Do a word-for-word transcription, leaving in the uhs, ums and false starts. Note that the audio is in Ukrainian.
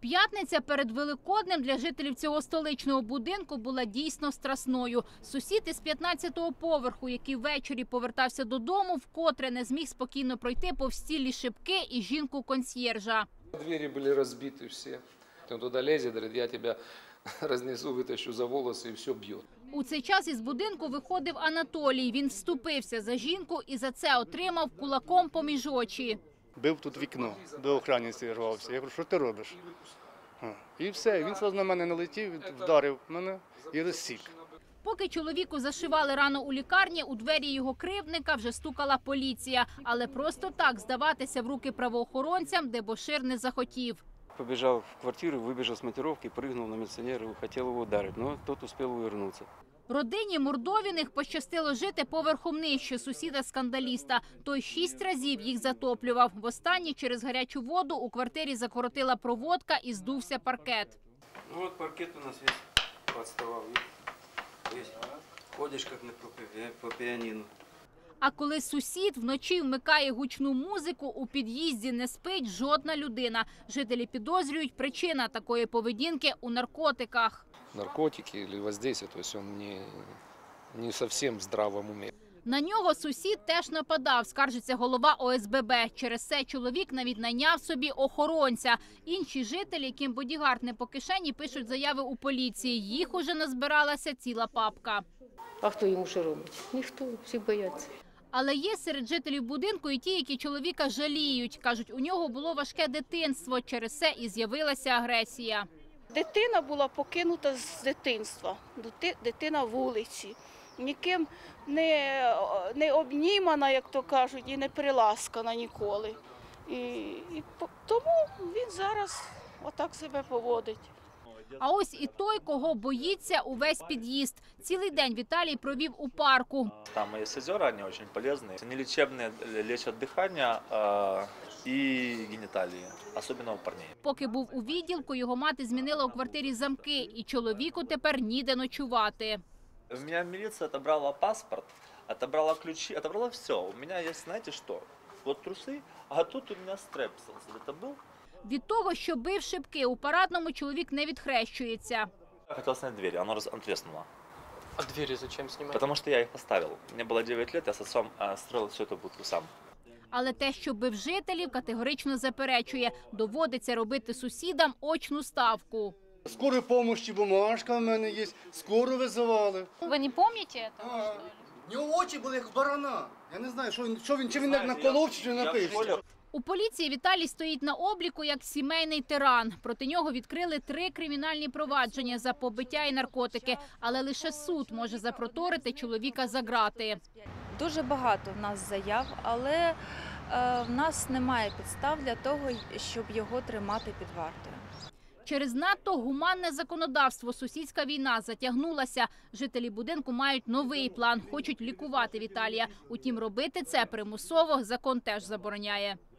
П'ятниця перед Великоднем для жителів цього столичного будинку була дійсно страсною. Сусід із п'ятнадцятого поверху, який ввечері повертався додому, вкотре не зміг спокійно пройти повз цілі шибки і жінку-консьєржа. Двері були розбиті всі. Він туди лізе, говорить, я тебе рознесу, витащу за волоси і все б'є. У цей час із будинку виходив Анатолій. Він вступився за жінку і за це отримав кулаком поміж очі. Бив тут вікно, до охранниці рвався. Я кажу, що ти робиш? І все, він зразу на мене налетів, вдарив мене і розсік. Поки чоловіку зашивали рану у лікарні, у двері його кривдника вже стукала поліція. Але просто так здаватися в руки правоохоронцям дебошир не захотів. Побежал в квартиру, выбежал с монтировки, прыгнул на милиционера, хотел его ударить, но тот успел увернуться. Родині Мордовіних пощастило жити поверхом нижче сусіда-скандаліста. Той шість разів їх затоплював. Востаннє через гарячу воду у квартирі закоротила проводка і здувся паркет. Ну вот паркет у нас весь подставал, весь ходишь как на по пианино. А коли сусід вночі вмикає гучну музику, у під'їзді не спить жодна людина. Жителі підозрюють, причина такої поведінки у наркотиках. Наркотики або воздействие, тобто він не, не зовсім в здравому умі. На нього сусід теж нападав, скаржиться голова О С Б Б. Через це чоловік навіть найняв собі охоронця. Інші жителі, яким бодігард не по кишені, пишуть заяви у поліції. Їх уже назбиралася ціла папка. А хто йому що робить? Ніхто, всі бояться. Але є серед жителів будинку і ті, які чоловіка жаліють. Кажуть, у нього було важке дитинство, через це і з'явилася агресія. Дитина була покинута з дитинства, дитина вулиці. Ніким не, не обнімана, як то кажуть, і не приласкана ніколи. І, і тому він зараз отак себе поводить. А ось і той, кого боїться увесь під'їзд. Цілий день Віталій провів у парку. Там есть озера, они очень полезные. Они лечебные, лечат дыхание э, и гениталии, особенно у парней. Поки був у відділку, його мати змінила у квартирі замки, і чоловіку тепер ніде ночувати. У меня милиция отобрала паспорт, отобрала ключи, отобрала все. У меня есть, знаете что, вот трусы, а тут у меня стрепсилс. Это был? Від того, що бив шибки, у парадному чоловік не відхрещується. Я хотел снять двери, оно треснуло. А двери зачем снимать? Потому что я их поставил. Мне было девять лет, я с отцом строил всю эту будку сам. Але те, що бив жителів, категорично заперечує. Доводиться робити сусідам очну ставку. Скорої допомоги, бумажка в мене є, скору визивали. Ви не пам'ятаєте цього? У нього очі були як барана. Я не знаю, що він, що він чи він як наколов, чи напився. У поліції Віталій стоїть на обліку як сімейний тиран. Проти нього відкрили три кримінальні провадження за побиття і наркотики. Але лише суд може запроторити чоловіка за ґрати. Дуже багато в нас заяв, але е, в нас немає підстав для того, щоб його тримати під вартою. Через надто гуманне законодавство сусідська війна затягнулася. Жителі будинку мають новий план – хочуть лікувати Віталія. Утім, робити це примусово закон теж забороняє.